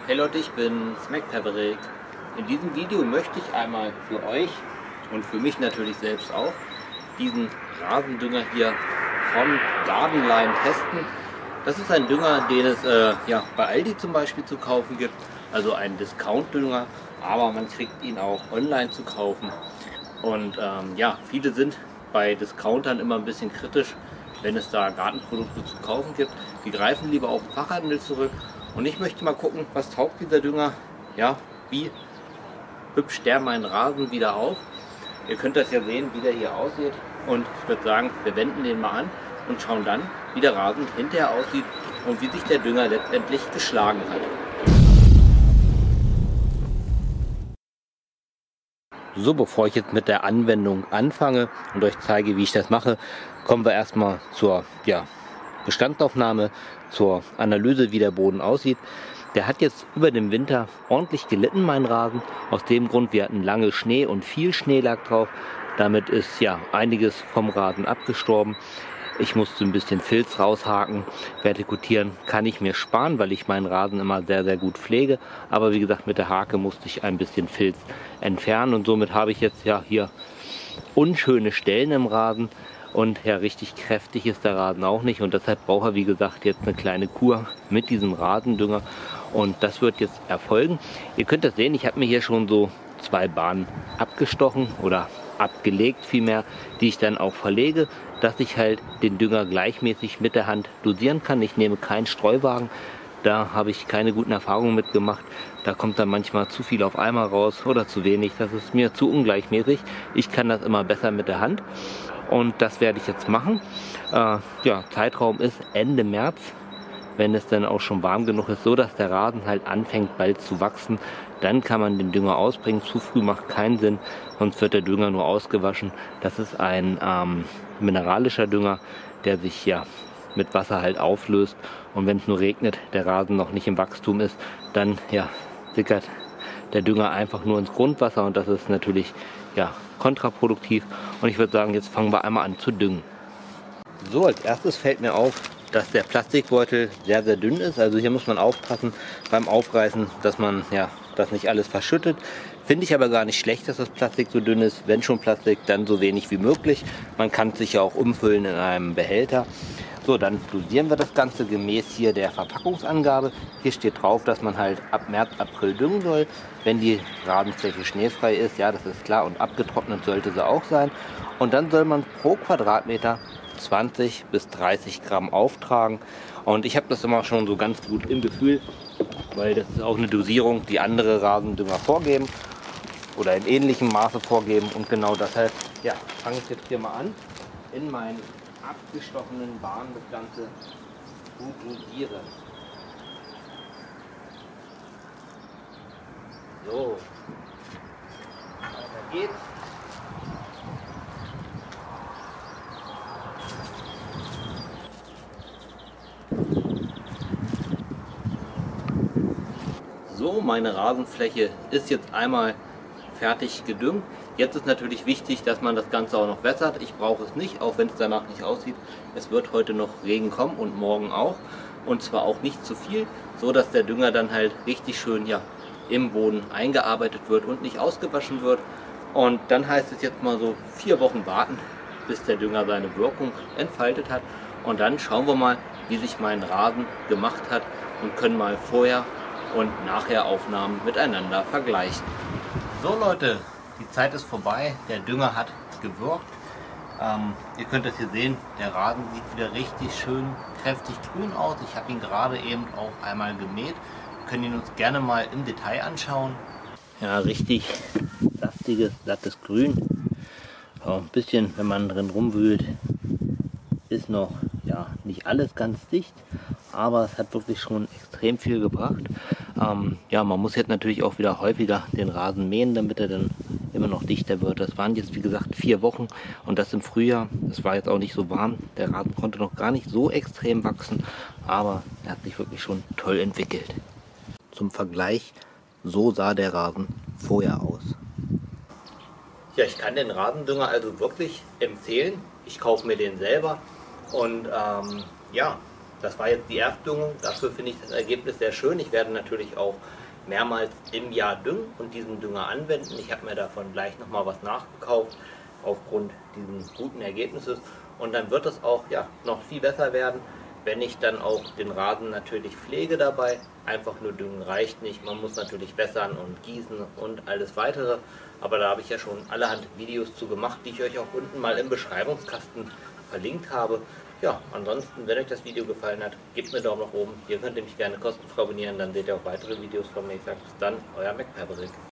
Hey Leute, ich bin Smackpaverick. In diesem Video möchte ich einmal für euch und für mich natürlich selbst auch diesen Rasendünger hier von Gardenline testen. Das ist ein Dünger, den es bei Aldi zum Beispiel zu kaufen gibt, also ein Discount-Dünger, aber man kriegt ihn auch online zu kaufen. Und viele sind bei Discountern immer ein bisschen kritisch, wenn es da Gartenprodukte zu kaufen gibt. Die greifen lieber auf den Fachhandel zurück. Und ich möchte mal gucken, was taugt dieser Dünger, wie hübsch der meinen Rasen wieder auf. Ihr könnt das ja sehen, wie der hier aussieht. Und ich würde sagen, wir wenden den mal an und schauen dann, wie der Rasen hinterher aussieht und wie sich der Dünger letztendlich geschlagen hat. So, bevor ich jetzt mit der Anwendung anfange und euch zeige, wie ich das mache, kommen wir erstmal zur Bestandsaufnahme, zur Analyse, wie der Boden aussieht. Der hat jetzt über den Winter ordentlich gelitten, mein Rasen. Aus dem Grund, wir hatten lange Schnee und viel Schnee lag drauf. Damit ist einiges vom Rasen abgestorben. Ich musste ein bisschen Filz raushaken. Vertikutieren kann ich mir sparen, weil ich meinen Rasen immer sehr, sehr gut pflege. Aber wie gesagt, mit der Hake musste ich ein bisschen Filz entfernen. Und somit habe ich jetzt hier unschöne Stellen im Rasen. Und richtig kräftig ist der Rasen auch nicht. Und deshalb braucht er, wie gesagt, jetzt eine kleine Kur mit diesem Rasendünger. Und das wird jetzt erfolgen. Ihr könnt das sehen, ich habe mir hier schon so 2 Bahnen abgestochen oder abgelegt vielmehr, die ich dann auch verlege, dass ich halt den Dünger gleichmäßig mit der Hand dosieren kann. Ich nehme keinen Streuwagen, da habe ich keine guten Erfahrungen mitgemacht. Da kommt dann manchmal zu viel auf einmal raus oder zu wenig. Das ist mir zu ungleichmäßig. Ich kann das immer besser mit der Hand und das werde ich jetzt machen. Zeitraum ist Ende März, wenn es dann auch schon warm genug ist, so dass der Rasen halt anfängt bald zu wachsen. Dann kann man den Dünger ausbringen. Zu früh macht keinen Sinn, sonst wird der Dünger nur ausgewaschen. Das ist ein mineralischer Dünger, der sich mit Wasser halt auflöst. Und wenn es nur regnet, der Rasen noch nicht im Wachstum ist, dann sickert der Dünger einfach nur ins Grundwasser und das ist natürlich kontraproduktiv. Und ich würde sagen, jetzt fangen wir einmal an zu düngen. So, als erstes fällt mir auf, dass der Plastikbeutel sehr, sehr dünn ist. Also hier muss man aufpassen beim Aufreißen, dass man das nicht alles verschüttet. Finde ich aber gar nicht schlecht, dass das Plastik so dünn ist. Wenn schon Plastik, dann so wenig wie möglich. Man kann es sich ja auch umfüllen in einem Behälter. So, dann dosieren wir das Ganze gemäß hier der Verpackungsangabe. Hier steht drauf, dass man halt ab März, April düngen soll, wenn die Rasenfläche schneefrei ist. Ja, das ist klar, und abgetrocknet sollte sie auch sein. Und dann soll man pro Quadratmeter 20 bis 30 Gramm auftragen. Und ich habe das immer schon so ganz gut im Gefühl, weil das ist auch eine Dosierung, die andere Rasendünger vorgeben oder in ähnlichem Maße vorgeben. Und genau deshalb fange ich jetzt hier mal an, in meinen abgestochenen Bahnen das Ganze zu dosieren. So, weiter geht's. So, meine Rasenfläche ist jetzt einmal fertig gedüngt. Jetzt ist natürlich wichtig, dass man das Ganze auch noch wässert. Ich brauche es nicht, auch wenn es danach nicht aussieht. Es wird heute noch Regen kommen und morgen auch. Und zwar auch nicht zu viel, so dass der Dünger dann halt richtig schön im Boden eingearbeitet wird und nicht ausgewaschen wird. Und dann heißt es jetzt mal so 4 Wochen warten, bis der Dünger seine Wirkung entfaltet hat. Und dann schauen wir mal, wie sich mein Rasen gemacht hat und können mal vorher und nachher Aufnahmen miteinander vergleichen. So Leute, die Zeit ist vorbei, der Dünger hat gewirkt. Ihr könnt das hier sehen, der Rasen sieht wieder richtig schön kräftig grün aus. Ich habe ihn gerade eben auch einmal gemäht. Wir können ihn uns gerne mal im Detail anschauen. Ja, richtig saftiges, sattes Grün. Ein bisschen, wenn man drin rumwühlt, ist noch nicht alles ganz dicht, aber es hat wirklich schon extrem viel gebracht. Man muss jetzt natürlich auch wieder häufiger den Rasen mähen, damit er dann immer noch dichter wird. Das waren jetzt wie gesagt 4 Wochen und das im Frühjahr. Das war jetzt auch nicht so warm. Der Rasen konnte noch gar nicht so extrem wachsen, aber er hat sich wirklich schon toll entwickelt. Zum Vergleich, so sah der Rasen vorher aus. Ja, ich kann den Rasendünger also wirklich empfehlen. Ich kaufe mir den selber und das war jetzt die Erstdüngung. Dafür finde ich das Ergebnis sehr schön. Ich werde natürlich auch mehrmals im Jahr düngen und diesen Dünger anwenden. Ich habe mir davon gleich nochmal was nachgekauft aufgrund dieses guten Ergebnisses. Und dann wird es auch ja, noch viel besser werden, wenn ich dann auch den Rasen natürlich pflege dabei. Einfach nur düngen reicht nicht. Man muss natürlich wässern und gießen und alles weitere. Aber da habe ich ja schon allerhand Videos zu gemacht, die ich euch auch unten mal im Beschreibungskasten verlinkt habe. Ja, ansonsten, wenn euch das Video gefallen hat, gebt mir einen Daumen nach oben. Ihr könnt mich gerne kostenfrei abonnieren, dann seht ihr auch weitere Videos von mir. Ich sage bis dann, euer MacPatrick.